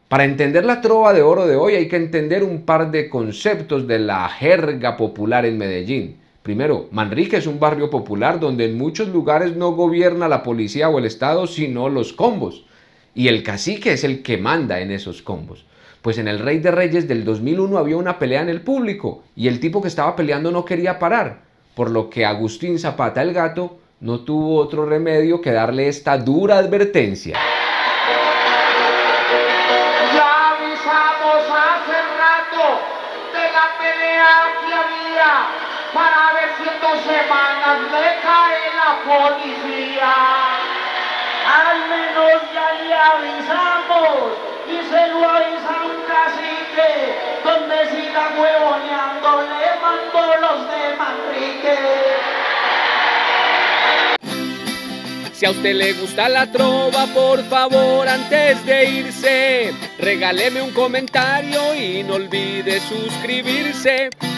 Para entender la trova de oro de hoy hay que entender un par de conceptos de la jerga popular en Medellín. Primero, Manrique es un barrio popular donde en muchos lugares no gobierna la policía o el Estado, sino los combos. Y el cacique es el que manda en esos combos. Pues en el Rey de Reyes del 2001 había una pelea en el público y el tipo que estaba peleando no quería parar, por lo que Agustín Zapata el Gato no tuvo otro remedio que darle esta dura advertencia. Para ver si en 2 semanas le cae la policía. Al menos ya le avisamos y se lo avisa un cacique. Donde siga huevoneando le mando los de Manrique. Si a usted le gusta la trova, por favor, antes de irse, regáleme un comentario y no olvide suscribirse.